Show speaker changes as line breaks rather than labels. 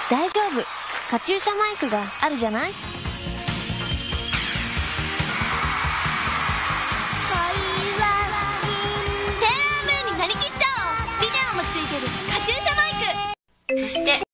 大丈夫。カチューシャマイクがあるじゃない？
セーラームーンになりきっちゃおう。ビデオもついてるカチューシャマイク。そして